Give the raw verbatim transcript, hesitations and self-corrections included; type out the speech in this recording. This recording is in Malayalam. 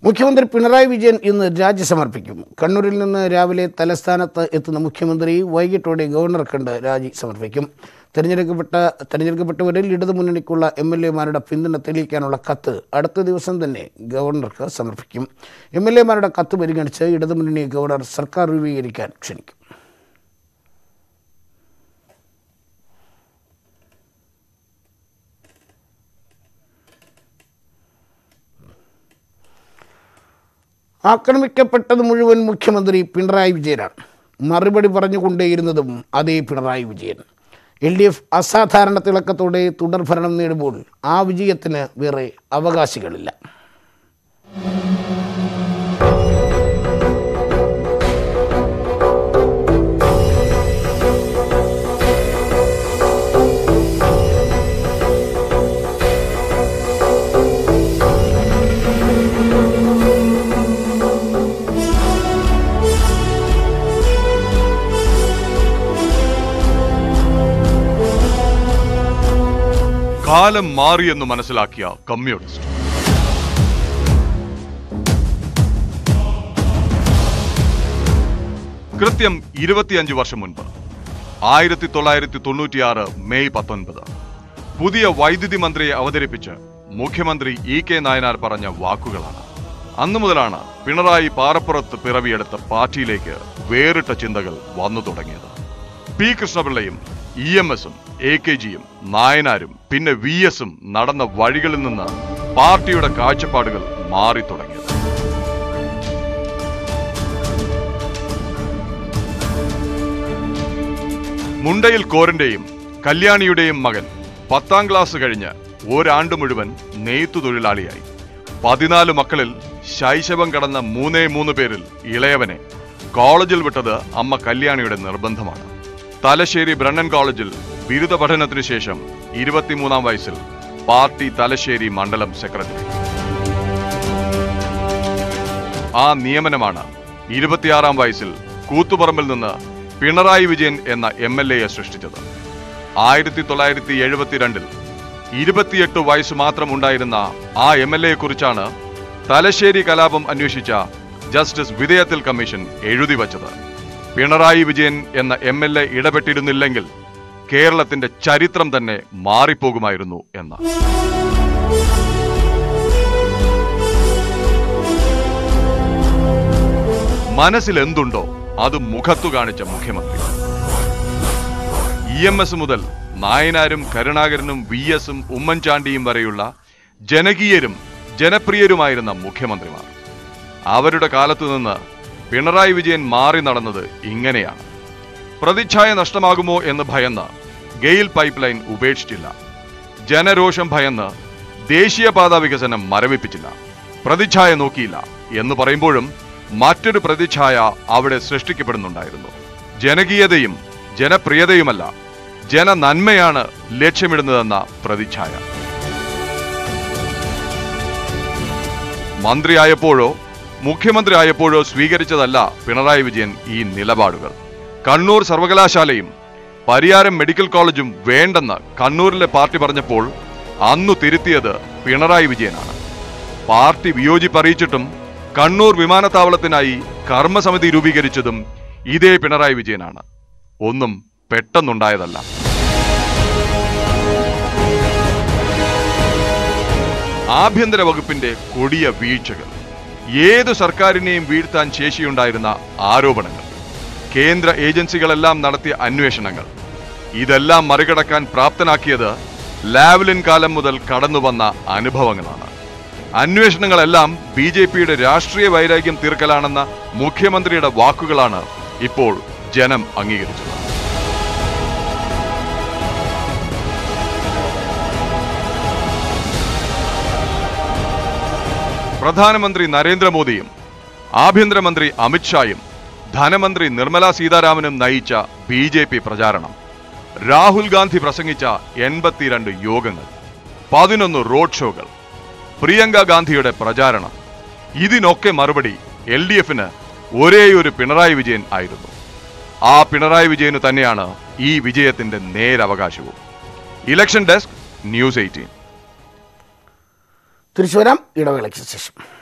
മുഖ്യമന്ത്രി പിണറായി വിജയൻ ഇന്ന് രാജി സമർപ്പിക്കും. കണ്ണൂരിൽ നിന്ന് രാവിലെ തലസ്ഥാനത്ത് എത്തുന്ന മുഖ്യമന്ത്രി വൈകിട്ടോടെ ഗവർണർ കണ്ട് രാജി സമർപ്പിക്കും. തെരഞ്ഞെടുക്കപ്പെട്ട തെരഞ്ഞെടുക്കപ്പെട്ടവരിൽ ഇടതുമുന്നണിക്കുള്ള എം എൽ എമാരുടെ പിന്തുണ തെളിയിക്കാനുള്ള കത്ത് അടുത്ത ദിവസം തന്നെ ഗവർണർക്ക് സമർപ്പിക്കും. എം എൽ എമാരുടെ കത്ത് പരിഗണിച്ച് ഇടതുമുന്നണി ഗവർണർ സർക്കാർ രൂപീകരിക്കാൻ ക്ഷണിക്കും. ആക്രമിക്കപ്പെട്ടത് മുഴുവൻ മുഖ്യമന്ത്രി പിണറായി വിജയനാണ്. മറുപടി പറഞ്ഞുകൊണ്ടേയിരുന്നതും അതേ Pinarayi Vijayan. L D F അസാധാരണ തിളക്കത്തോടെ തുടർഭരണം നേടുമ്പോൾ ആ വിജയത്തിന് വേറെ അവകാശികളില്ല. കാലം മാറിയെന്ന് മനസ്സിലാക്കിയ കമ്മ്യൂണിസ്റ്റ് കൃത്യം ഇരുപത്തിയഞ്ച് വർഷം മുൻപ് ആയിരത്തി തൊള്ളായിരത്തി തൊണ്ണൂറ്റിയാറ് മെയ് പത്തൊൻപത് പുതിയ വൈദ്യുതി മന്ത്രിയെ അവതരിപ്പിച്ച് മുഖ്യമന്ത്രി ഇ കെ നായനാർ പറഞ്ഞ വാക്കുകളാണ്. അന്നു മുതലാണ് പിണറായി പാറപ്പുറത്ത് പിറവിയെടുത്ത പാർട്ടിയിലേക്ക് വേറിട്ട ചിന്തകൾ വന്നു തുടങ്ങിയത്. പി കൃഷ്ണപിള്ളയും ഇ എം എസും എ കെ ജിയും നായനാരും പിന്നെ വി എസും നടന്ന വഴികളിൽ നിന്ന് പാർട്ടിയുടെ കാഴ്ചപ്പാടുകൾ മാറി തുടങ്ങിയത്. മുണ്ടയിൽ കോരന്റെയും കല്യാണിയുടെയും മകൻ പത്താം ക്ലാസ് കഴിഞ്ഞ് ഒരാണ്ട് മുഴുവൻ നെയ്ത്തു തൊഴിലാളിയായി. പതിനാല് മക്കളിൽ ശൈശവം കടന്ന മൂന്നേ മൂന്ന് പേരിൽ ഇളയവനെ കോളേജിൽ വിട്ടത് അമ്മ കല്യാണിയുടെ നിർബന്ധമാണ്. തലശ്ശേരി ബ്രണ്ണൻ കോളേജിൽ ബിരുദ പഠനത്തിനു ശേഷം ഇരുപത്തിമൂന്നാം വയസ്സിൽ പാർട്ടി തലശ്ശേരി മണ്ഡലം സെക്രട്ടറി. ആ നിയമനമാണ് ഇരുപത്തിയാറാം വയസ്സിൽ കൂത്തുപറമ്പിൽ നിന്ന് പിണറായി വിജയൻ എന്ന എം എൽ എയെ സൃഷ്ടിച്ചത്. ആയിരത്തി തൊള്ളായിരത്തി എഴുപത്തിരണ്ടിൽ ഇരുപത്തിയെട്ട് വയസ്സ് മാത്രം ഉണ്ടായിരുന്ന ആ എം എൽ എയെ കുറിച്ചാണ് തലശ്ശേരി കലാപം അന്വേഷിച്ച ജസ്റ്റിസ് വിധേയത്തിൽ കമ്മീഷൻ എഴുതി വച്ചത്. പിണറായി വിജയൻ എന്ന എം എൽ എ ഇടപെട്ടിരുന്നില്ലെങ്കിൽ കേരളത്തിന്റെ ചരിത്രം തന്നെ മാറിപ്പോകുമായിരുന്നു എന്ന്. മനസ്സിൽ എന്തുണ്ടോ അത് മുഖത്തു കാണിച്ച മുഖ്യമന്ത്രി. ഇ എം എസ് മുതൽ നായനാരും കരുണാകരനും വി എസും ഉമ്മൻചാണ്ടിയും വരെയുള്ള ജനകീയരും ജനപ്രിയരുമായിരുന്ന മുഖ്യമന്ത്രിമാർ. അവരുടെ കാലത്തു നിന്ന് പിണറായി വിജയൻ മാറി നടന്നത് ഇങ്ങനെയാണ്. പ്രതിച്ഛായ നഷ്ടമാകുമോ എന്ന് ഭയന്ന് ഗെയിൽ പൈപ്പ് ലൈൻ ഉപേക്ഷിച്ചില്ല. ജനരോഷം ഭയന്ന് ദേശീയപാത വികസനം മരവിപ്പിച്ചില്ല. പ്രതിച്ഛായ നോക്കിയില്ല എന്ന് പറയുമ്പോഴും മറ്റൊരു പ്രതിച്ഛായ അവിടെ സൃഷ്ടിക്കപ്പെടുന്നുണ്ടായിരുന്നു. ജനകീയതയും ജനപ്രിയതയുമല്ല, ജനനന്മയാണ് ലക്ഷ്യമിടുന്നതെന്ന പ്രതിച്ഛായ. മന്ത്രിയായപ്പോഴോ മുഖ്യമന്ത്രി ആയപ്പോഴോ സ്വീകരിച്ചതല്ല പിണറായി വിജയൻ ഈ നിലപാടുകൾ. കണ്ണൂർ സർവകലാശാലയും പരിയാരം മെഡിക്കൽ കോളേജും വേണ്ടെന്ന് കണ്ണൂരിലെ പാർട്ടി പറഞ്ഞപ്പോൾ അന്നു തിരുത്തിയത് പിണറായി വിജയനാണ്. പാർട്ടി വിയോജിപ്പ് അറിയിച്ചിട്ടും കണ്ണൂർ വിമാനത്താവളത്തിനായി കർമ്മസമിതി രൂപീകരിച്ചതും ഇതേ പിണറായി വിജയനാണ്. ഒന്നും പെട്ടെന്നുണ്ടായതല്ല. ആഭ്യന്തര വകുപ്പിന്റെ കൊടിയ വീഴ്ചകൾ, ഏതു സർക്കാരിനെയും വീഴ്ത്താൻ ശേഷിയുണ്ടായിരുന്ന ആരോപണങ്ങൾ, കേന്ദ്ര ഏജൻസികളെല്ലാം നടത്തിയ അന്വേഷണങ്ങൾ, ഇതെല്ലാം മറികടക്കാൻ പ്രാപ്തനാക്കിയത് ലാവ്ലിൻ കാലം മുതൽ കടന്നുവന്ന അനുഭവങ്ങളാണ്. അന്വേഷണങ്ങളെല്ലാം ബി ജെ പിയുടെ രാഷ്ട്രീയ വൈരാഗ്യം തീർക്കലാണെന്ന മുഖ്യമന്ത്രിയുടെ വാക്കുകളാണ് ഇപ്പോൾ ജനം അംഗീകരിച്ചത്. പ്രധാനമന്ത്രി നരേന്ദ്രമോദിയും ആഭ്യന്തരമന്ത്രി അമിത്ഷായും ധനമന്ത്രി നിർമ്മല സീതാരാമനും നയിച്ച ബി ജെ പി പ്രചാരണം, രാഹുൽ ഗാന്ധി പ്രസംഗിച്ച എൺപത്തിരണ്ട് യോഗങ്ങൾ, പതിനൊന്ന് റോഡ് ഷോകൾ, പ്രിയങ്ക ഗാന്ധിയുടെ പ്രചാരണം, ഇതിനൊക്കെ മറുപടി എൽ ഡി എഫിന് ഒരേയൊരു പിണറായി വിജയൻ ആയിരുന്നു. ആ പിണറായി വിജയന് തന്നെയാണ് ഈ വിജയത്തിന്റെ നേരവകാശവും. Election desk, news eighteen. തിരിച്ചു വരാം ഇടവേളയ്ക്ക് ശേഷം.